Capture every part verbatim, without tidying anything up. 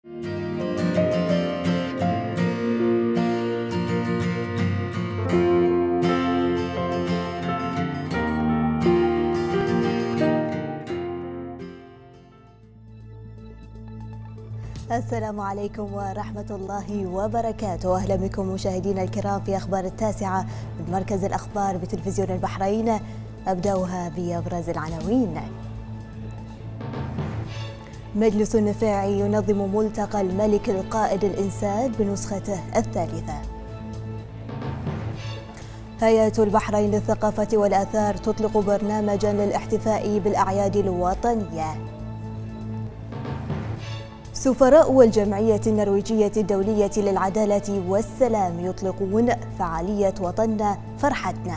السلام عليكم ورحمة الله وبركاته. أهلا بكم مشاهدينا الكرام في أخبار التاسعة من مركز الأخبار بتلفزيون البحرين. أبدأها بأبرز العناوين. مجلس النفاعي ينظم ملتقى الملك القائد الإنسان بنسخته الثالثة. هيئة البحرين للثقافة والآثار تطلق برنامجا للاحتفاء بالأعياد الوطنية. سفراء والجمعية النرويجية الدولية للعدالة والسلام يطلقون فعالية وطننا فرحتنا.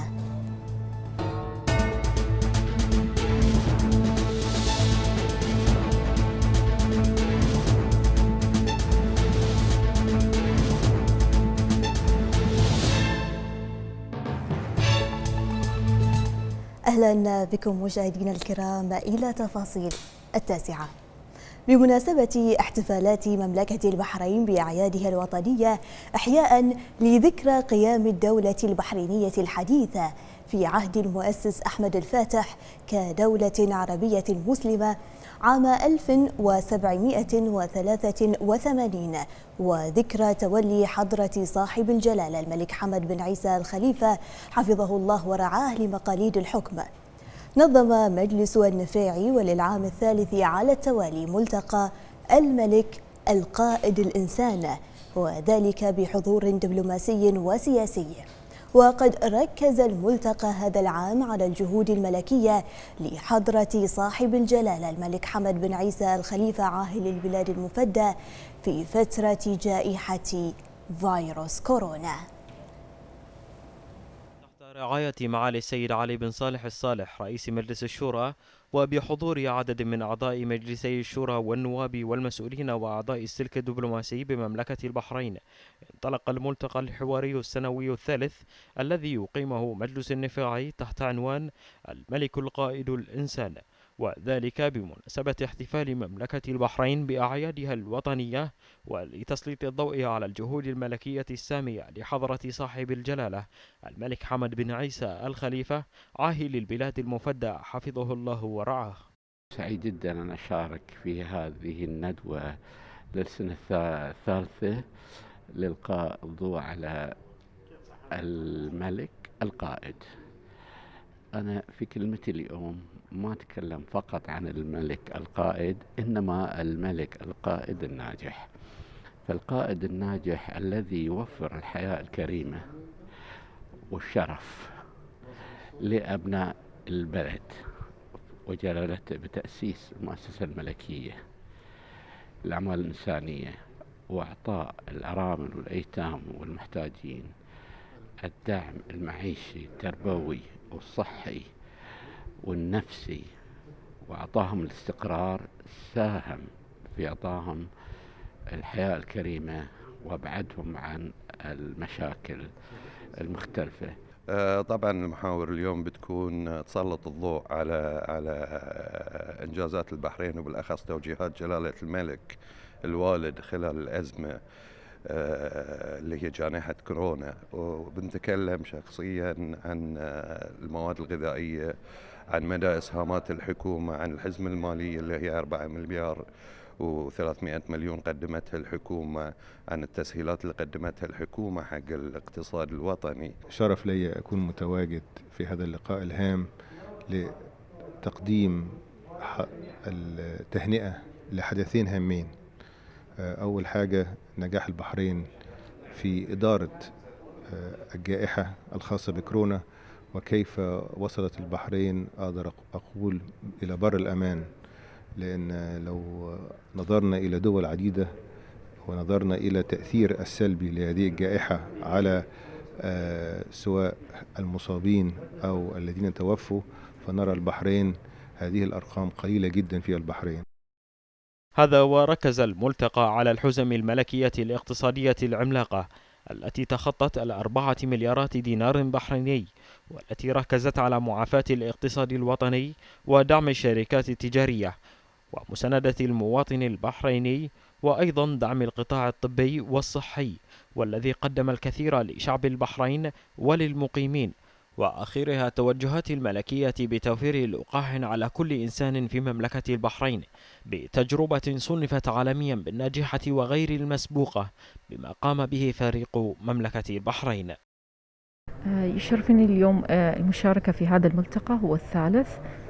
أهلا بكم مشاهدينا الكرام إلى تفاصيل التاسعة. بمناسبة احتفالات مملكة البحرين بأعيادها الوطنية إحياء لذكرى قيام الدولة البحرينية الحديثة في عهد المؤسس أحمد الفاتح كدولة عربية مسلمة عام ألف وسبعمائة وثلاثة وثمانين، وذكرى تولي حضرة صاحب الجلالة الملك حمد بن عيسى الخليفة حفظه الله ورعاه لمقاليد الحكم، نظم مجلس النفاعي وللعام الثالث على التوالي ملتقى الملك القائد الإنسان، وذلك بحضور دبلوماسي وسياسي. وقد ركز الملتقى هذا العام على الجهود الملكية لحضرة صاحب الجلالة الملك حمد بن عيسى الخليفة عاهل البلاد المفدى في فترة جائحة فيروس كورونا. رعاية معالي السيد علي بن صالح الصالح رئيس مجلس الشورى وبحضور عدد من أعضاء مجلسي الشورى والنواب والمسؤولين وأعضاء السلك الدبلوماسي بمملكة البحرين، انطلق الملتقى الحواري السنوي الثالث الذي يقيمه مجلس النفاعي تحت عنوان الملك القائد الإنسان، وذلك بمناسبة احتفال مملكة البحرين بأعيادها الوطنية ولتسليط الضوء على الجهود الملكية السامية لحضرة صاحب الجلالة الملك حمد بن عيسى الخليفة عاهل البلاد المفدى حفظه الله ورعاه. سعيد جدا أن أشارك في هذه الندوة للسنة الثالثة لإلقاء الضوء على الملك القائد. أنا في كلمتي اليوم ما أتكلم فقط عن الملك القائد، إنما الملك القائد الناجح. فالقائد الناجح الذي يوفر الحياة الكريمة والشرف لأبناء البلد وجلالته بتأسيس المؤسسة الملكية للأعمال الإنسانية وإعطاء الأرامل والأيتام والمحتاجين الدعم المعيشي التربوي والصحي والنفسي، وأعطاهم الاستقرار، ساهم في إعطاهم الحياة الكريمة وابعدهم عن المشاكل المختلفة. طبعا المحاور اليوم بتكون تسلط الضوء على على انجازات البحرين وبالاخص توجيهات جلاله الملك الوالد خلال الازمه اللي هي جائحه كورونا، وبنتكلم شخصيا عن المواد الغذائيه، عن مدى اسهامات الحكومه، عن الحزمه الماليه اللي هي أربعة مليار وثلاثمائة مليون قدمتها الحكومة، عن التسهيلات اللي قدمتها الحكومة حق الاقتصاد الوطني. شرف لي أكون متواجد في هذا اللقاء الهام لتقديم التهنئة لحدثين هامين. أول حاجة نجاح البحرين في إدارة الجائحة الخاصة بكورونا، وكيف وصلت البحرين أقدر أقول إلى بر الأمان، لأن لو نظرنا إلى دول عديدة ونظرنا إلى تأثير السلبي لهذه الجائحة على سواء المصابين أو الذين توفوا، فنرى البحرين هذه الأرقام قليلة جدا في البحرين. هذا وركز الملتقى على الحزم الملكية الاقتصادية العملاقة التي تخطت الأربعة مليارات دينار بحريني، والتي ركزت على معافاة الاقتصاد الوطني ودعم الشركات التجارية ومساندة المواطن البحريني وأيضا دعم القطاع الطبي والصحي، والذي قدم الكثير لشعب البحرين وللمقيمين، وآخرها توجهات الملكية بتوفير لقاح على كل إنسان في مملكة البحرين بتجربة صنفت عالميا بالناجحة وغير المسبوقة بما قام به فريق مملكة البحرين. يشرفني اليوم المشاركة في هذا الملتقى، هو الثالث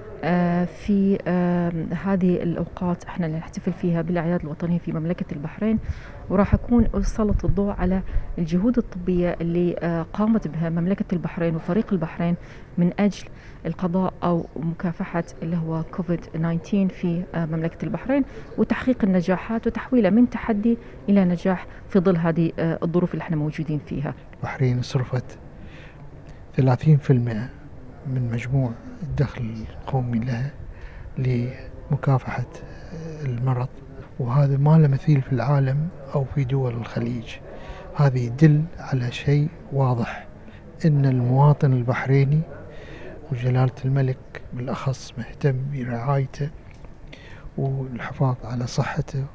في هذه الأوقات احنا نحتفل فيها بالأعياد الوطنية في مملكة البحرين، وراح أكون أسلط الضوء على الجهود الطبية اللي قامت بها مملكة البحرين وفريق البحرين من أجل القضاء أو مكافحة اللي هو كوفيد تسعة عشر في مملكة البحرين، وتحقيق النجاحات وتحويله من تحدي إلى نجاح في ظل هذه الظروف اللي احنا موجودين فيها. البحرين صرفت ثلاثين بالمئة من مجموع الدخل القومي لها لمكافحة المرض، وهذا ما له مثيل في العالم أو في دول الخليج. هذا يدل على شيء واضح، إن المواطن البحريني وجلالة الملك بالأخص مهتم برعايته والحفاظ على صحته.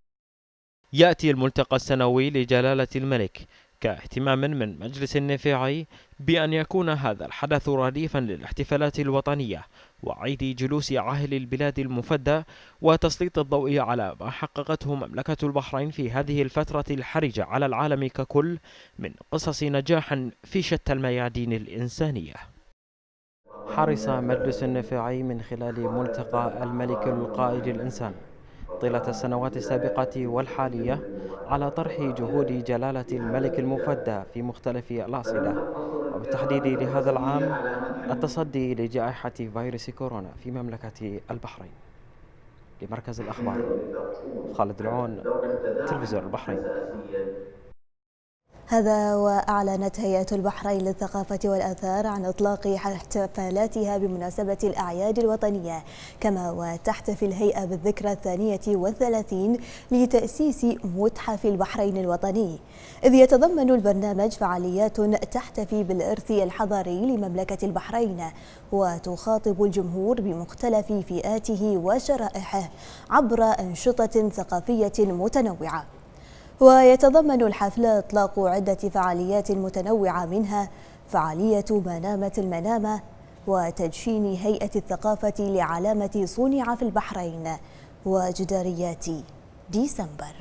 يأتي الملتقى السنوي لجلالة الملك كاهتمام من مجلس النفيعي بأن يكون هذا الحدث رديفا للاحتفالات الوطنية وعيد جلوس عاهل البلاد المفدى، وتسليط الضوء على ما حققته مملكة البحرين في هذه الفترة الحرجة على العالم ككل من قصص نجاح في شتى الميادين الإنسانية. حرص مجلس النفيعي من خلال ملتقى الملك القائد الإنسان طيلة السنوات السابقة والحالية على طرح جهود جلالة الملك المفدى في مختلف الأصعدة، وبالتحديد لهذا العام التصدي لجائحة فيروس كورونا في مملكة البحرين. لمركز الأخبار خالد العون، تلفزيون البحرين. هذا وأعلنت هيئة البحرين للثقافة والآثار عن إطلاق احتفالاتها بمناسبة الأعياد الوطنية، كما وتحتفل الهيئة بالذكرى الثانية والثلاثين لتأسيس متحف البحرين الوطني، إذ يتضمن البرنامج فعاليات تحتفي بالإرث الحضاري لمملكة البحرين، وتخاطب الجمهور بمختلف فئاته وشرائحه عبر أنشطة ثقافية متنوعة. ويتضمن الحفل إطلاق عدة فعاليات متنوعة، منها فعالية منامة المنامة وتدشين هيئة الثقافة لعلامة صنع في البحرين وجداريات ديسمبر.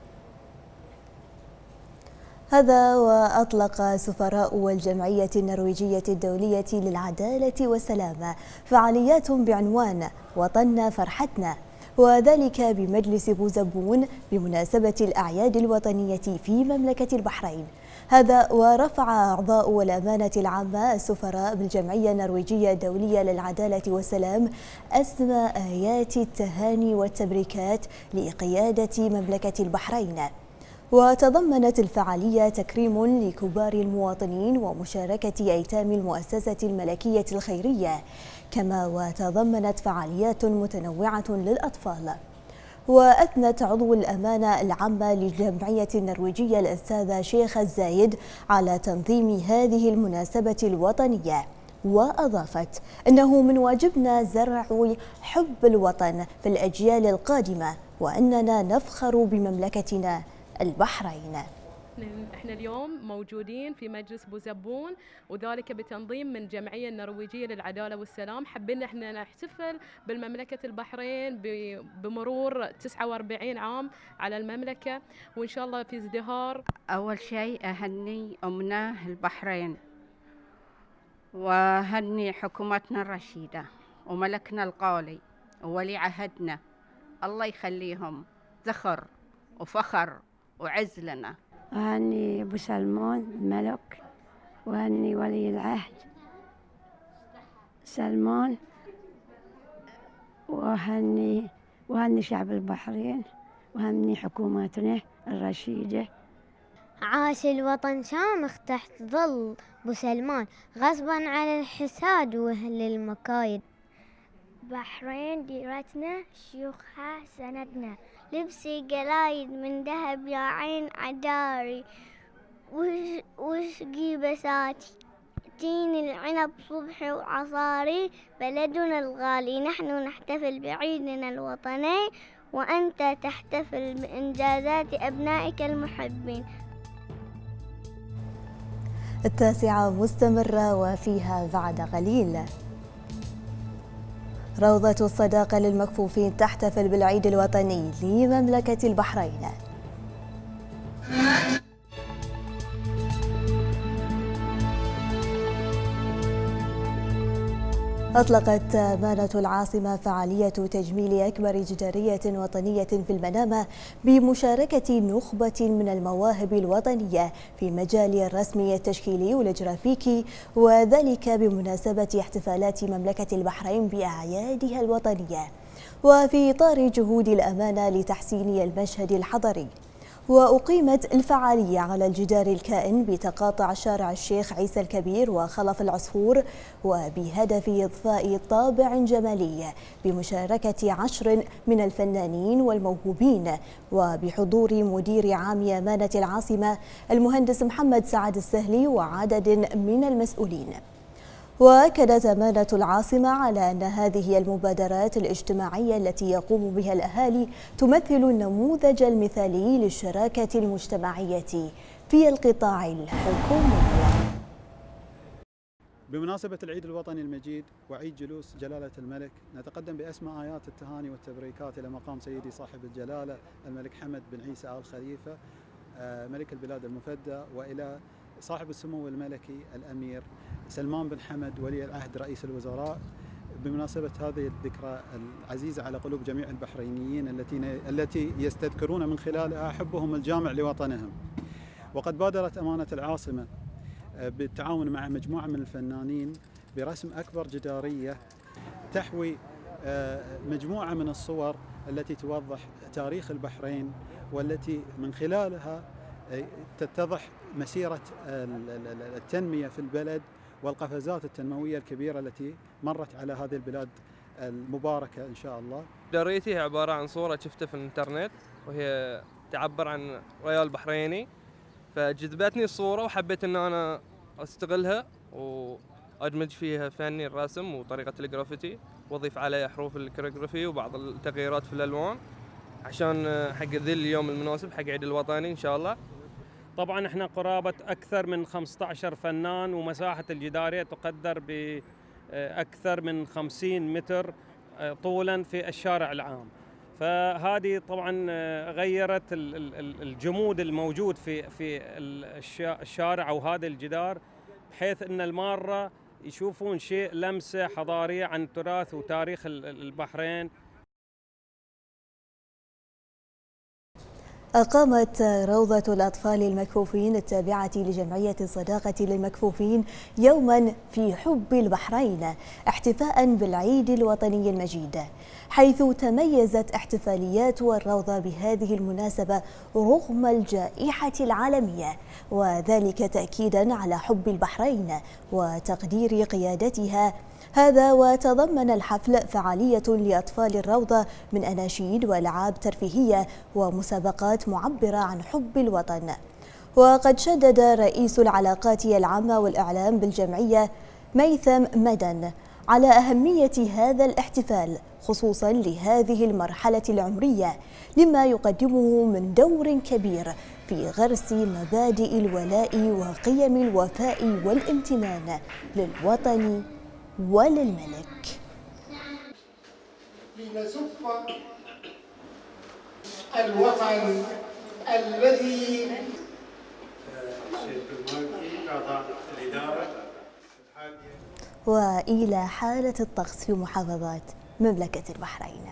هذا وأطلق سفراء الجمعية النرويجية الدولية للعدالة والسلام فعاليات بعنوان وطننا فرحتنا، وذلك بمجلس بوزبون بمناسبة الأعياد الوطنية في مملكة البحرين. هذا ورفع أعضاء الأمانة العامة السفراء بالجمعية النرويجية الدولية للعدالة والسلام أسمى آيات التهاني والتبريكات لقيادة مملكة البحرين. وتضمنت الفعالية تكريم لكبار المواطنين ومشاركة أيتام المؤسسة الملكية الخيرية، كما وتضمنت فعاليات متنوعة للأطفال. وأثنت عضو الأمانة العامة للجمعية النرويجية الأستاذة شيخ الزايد على تنظيم هذه المناسبة الوطنية، وأضافت أنه من واجبنا زرع حب الوطن في الأجيال القادمة، وأننا نفخر بمملكتنا البحرين. احنا اليوم موجودين في مجلس بوزبون، وذلك بتنظيم من الجمعية النرويجية للعدالة والسلام. حبينا احنا نحتفل بالمملكة البحرين بمرور تسعة وأربعين عام على المملكة، وان شاء الله في ازدهار. اول شيء اهني امنا البحرين، واهني حكومتنا الرشيدة وملكنا القولي وولي عهدنا، الله يخليهم ذخر وفخر وعز لنا. وهني أبو سلمان الملك، وهني ولي العهد سلمان، وهني وهني شعب البحرين، وهني حكومتنا الرشيدة. عاش الوطن شامخ تحت ظل أبو سلمان، غصبا على الحساد وأهل المكايد. بحرين ديرتنا شيوخها سندنا، لبسي قلايد من ذهب يا عين عداري، وشقي بساتي تيني العنب صبحي وعصاري. بلدنا الغالي نحن نحتفل بعيدنا الوطني، وأنت تحتفل بإنجازات أبنائك المحبين. التاسعة مستمرة وفيها بعد قليل. روضة الصداقة للمكفوفين تحتفل بالعيد الوطني لمملكة البحرين. أطلقت أمانة العاصمة فعالية تجميل أكبر جدارية وطنية في المنامة بمشاركة نخبة من المواهب الوطنية في مجال الرسم التشكيلي والجرافيكي، وذلك بمناسبة احتفالات مملكة البحرين بأعيادها الوطنية، وفي إطار جهود الأمانة لتحسين المشهد الحضري. وأقيمت الفعالية على الجدار الكائن بتقاطع شارع الشيخ عيسى الكبير وخلف العصفور، وبهدف إضفاء طابع جمالي بمشاركة عشر من الفنانين والموهوبين، وبحضور مدير عام أمانة العاصمة المهندس محمد سعد السهلي وعدد من المسؤولين. وأكدت أمانة العاصمة على أن هذه المبادرات الاجتماعية التي يقوم بها الأهالي تمثل النموذج المثالي للشراكة المجتمعية في القطاع الحكومي. بمناسبة العيد الوطني المجيد وعيد جلوس جلالة الملك، نتقدم بأسمى آيات التهاني والتبريكات إلى مقام سيدي صاحب الجلالة الملك حمد بن عيسى آل خليفة ملك البلاد المفدى، وإلى صاحب السمو الملكي الأمير سلمان بن حمد ولي العهد رئيس الوزراء، بمناسبة هذه الذكرى العزيزة على قلوب جميع البحرينيين التي التي يستذكرون من خلالها حبهم الجامع لوطنهم. وقد بادرت أمانة العاصمة بالتعاون مع مجموعة من الفنانين برسم أكبر جدارية تحوي مجموعة من الصور التي توضح تاريخ البحرين، والتي من خلالها تتضح مسيرة التنمية في البلد والقفزات التنموية الكبيرة التي مرت على هذه البلاد المباركة إن شاء الله. جداريتي هي عبارة عن صورة شفتها في الإنترنت، وهي تعبر عن ريال بحريني، فجذبتني الصورة وحبيت أن أنا أستغلها وأدمج فيها فني الرسم وطريقة الجرافيتي، وأضيف عليها حروف الكاليغرافي وبعض التغييرات في الألوان عشان حق ذي اليوم المناسب حق عيد الوطني إن شاء الله. طبعا احنا قرابة أكثر من خمسة عشر فنان، ومساحة الجدارية تقدر بأكثر من خمسين متر طولا في الشارع العام. فهذه طبعا غيرت الجمود الموجود في في الشارع أو هذا الجدار، بحيث أن المارة يشوفون شيء لمسة حضارية عن تراث وتاريخ البحرين. أقامت روضة الأطفال المكفوفين التابعة لجمعية الصداقة للمكفوفين يوما في حب البحرين احتفاء بالعيد الوطني المجيد، حيث تميزت احتفاليات الروضة بهذه المناسبة رغم الجائحة العالمية، وذلك تأكيدا على حب البحرين وتقدير قيادتها. هذا وتضمن الحفل فعالية لأطفال الروضة من أناشيد وألعاب ترفيهية ومسابقات معبرة عن حب الوطن. وقد شدد رئيس العلاقات العامة والإعلام بالجمعية ميثم مدن على أهمية هذا الاحتفال خصوصا لهذه المرحلة العمرية، لما يقدمه من دور كبير في غرس مبادئ الولاء وقيم الوفاء والامتنان للوطن وللملك. لنزف الوطن الذي وإلى حالة الطقس في محافظات مملكة البحرين.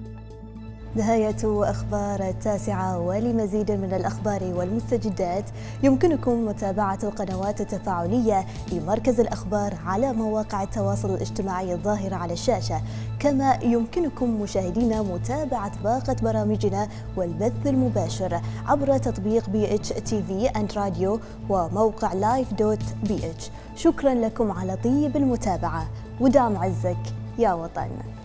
نهاية أخبار التاسعة، ولمزيد من الأخبار والمستجدات يمكنكم متابعة القنوات التفاعلية لمركز الأخبار على مواقع التواصل الاجتماعي الظاهرة على الشاشة، كما يمكنكم مشاهدينا متابعة باقة برامجنا والبث المباشر عبر تطبيق بي اتش تي في اند راديو وموقع لايف دوت بي اتش. شكرا لكم على طيب المتابعة، ودام عزك يا وطن.